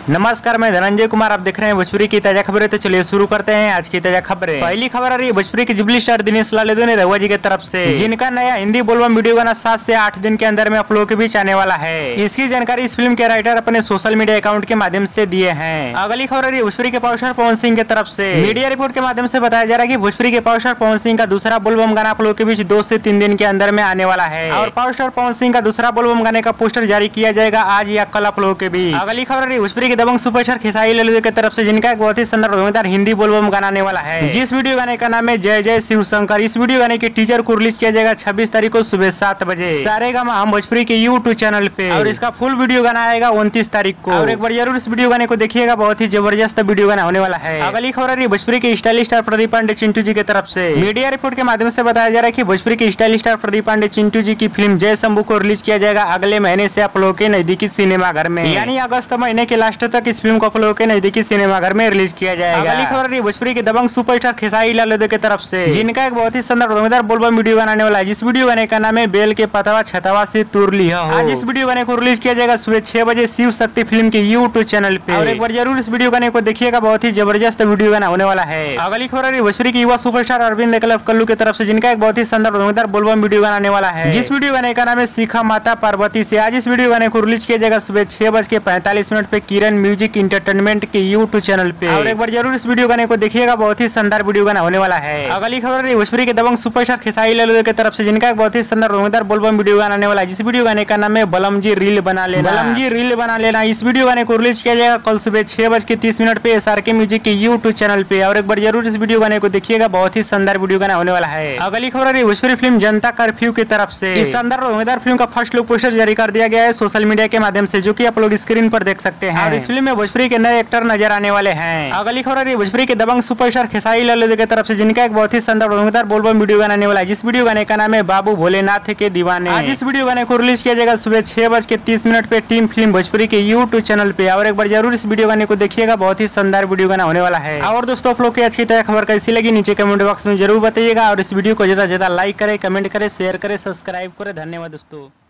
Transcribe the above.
नमस्कार, मैं धनंजय कुमार। आप देख रहे हैं भोजपुरी की ताजा खबरें। तो चलिए शुरू करते हैं आज की ताजा खबरें। पहली खबर आ रही है भोजपुरी की जुबली स्टार दिनेश लालेदो ने रहुआ जी की तरफ से, जिनका नया हिंदी बोलबम वीडियो गाना 7 से 8 दिन के अंदर में आप लोगों के बीच आने वाला है। इसकी जानकारी इस फिल्म के राइटर अपने सोशल मीडिया अकाउंट के माध्यम से दिए हैं। अगली खबर आ रही है भोजपुरी के पावर स्टार पवन सिंह की तरफ से। मीडिया रिपोर्ट के माध्यम से बताया जा रहा है कि भोजपुरी के पावर स्टार पवन सिंह का दूसरा बोलबम गाना आप लोगों के बीच 2 से 3 दिन के अंदर में आने वाला है और पावर स्टार पवन सिंह का दूसरा बोलबम गाने का पोस्टर जारी किया जाएगा आज या कल आप लोगों के बीच। अगली खबर आ रही है भोजपुरी के दबंग सुपरस्टार खेसारी लाल की तरफ से, जिनका एक बहुत ही शानदार धमाकेदार हिंदी बोलबम गाना आने वाला है, जिस वीडियो गाने का नाम है जय जय शिव शंकर। इस वीडियो गाने के टीजर को रिलीज किया जाएगा 26 तारीख को सुबह 7 बजे सारेगामा हम भोजपुरी के YouTube चैनल पे, और इसका फुल वीडियो गाना आएगा 29 तारीख को। और एक बार जरूर इस वीडियो गाने को देखिएगा, बहुत ही जबरदस्त वीडियो गाना होने वाला है। अगली खबर आ रही है भोजपुरी के स्टाइलिश स्टार प्रदीप पांडे चिंटू जी की तरफ से। मीडिया रिपोर्ट के माध्यम से बताया जा रहा है कि भोजपुरी के स्टाइलिश स्टार प्रदीप पांडे चिंटू जी की फिल्म जय शंभू को रिलीज किया जाएगा अगले महीने से आप लोगों के नजदीकी सिनेमा घर में, यानी अगस्त महीने के लास्ट तक इस फिल्म को आप लोगों के नजदीकी सिनेमा घर में रिलीज किया जाएगा। अगली खबर रही भोजपुरी के दबंग सुपरस्टार खेसारी लाल की तरफ से, जिनका एक बहुत ही शानदार धमाकेदार बोलबम वीडियो गाना आने वाला है, जिस वीडियो गाने का नाम है बेल के पतवा छतवा से तुर लिया हो। आज इस वीडियो गाने को रिलीज किया जाएगा सुबह 6 बजे शिव शक्ति फिल्म के YouTube चैनल पे, और एक बार जरूर इस वीडियो गाने को देखिएगा, बहुत ही जबरदस्त वीडियो गाना होने वाला है। अगली खबर रही भोजपुरी की युवा सुपरस्टार अरविंद एकलव कल्लू की तरफ से, जिनका एक बहुत ही शानदार धमाकेदार बोलबम वीडियो गाना आने वाला है, जिस वीडियो गाने का नाम है सीखा माता पार्वती से। आज इस वीडियो गाने को रिलीज किया जाएगा सुबह 6:45 पे किरण म्यूजिक इंटरटेनमेंट के YouTube चैनल पे, और एक बार जरूर इस वीडियो गाने को देखिएगा, बहुत ही शानदार वीडियो गाना होने वाला है। अगली खबर रही भोजपुरी के दबंग सुपरस्टार खेसारी लाल की तरफ से, जिनका एक बहुत ही शानदार धमाकेदार बोलबम वीडियो गाना आने वाला है, जिस वीडियो गाने का नाम है बलम जी रील बना लेना। बलम जी रील बना लेना इस वीडियो गाने को रिलीज किया जाएगा कल सुबह 6:30 पे SRK म्यूजिक के YouTube चैनल पे, और एक बार जरूर इस वीडियो गाने को देखिएगा, बहुत ही शानदार वीडियो गाना होने वाला है। अगली खबर रही भोजपुरी फिल्म जनता कर्फ्यू की तरफ से। इस शानदार धमाकेदार फिल्म का फर्स्ट लुक पोस्टर जारी कर दिया गया है सोशल मीडिया के माध्यम से, जो की आप लोग स्क्रीन पर देख सकते हैं, और इस फिल्म में भोजपुरी के नए एक्टर नजर आने वाले हैं। अगली खबर रही भोजपुरी के दबंग सुपरस्टार खेसारी लाल की तरफ से, जिनका एक बहुत ही शानदार धमाकेदार बोलबम वीडियो गाना आने वाला है, जिस वीडियो गाने का नाम है बाबू भोलेनाथ के दीवाने। आज इस वीडियो गाने को रिलीज किया जाएगा सुबह 6:30 पे टीम फिल्म भोजपुरी के YouTube चैनल पे, और एक बार जरूर इस वीडियो गाने को देखिएगा, बहुत ही शानदार वीडियो गाना होने वाला है। और दोस्तों, आप लोग की अच्छी तरह खबर कैसी लगी नीचे कमेंट बॉक्स में जरूर बताइएगा, और इस वीडियो को ज्यादा से ज्यादा लाइक करें, कमेंट करें, शेयर करें, सब्सक्राइब करें। धन्यवाद दोस्तों।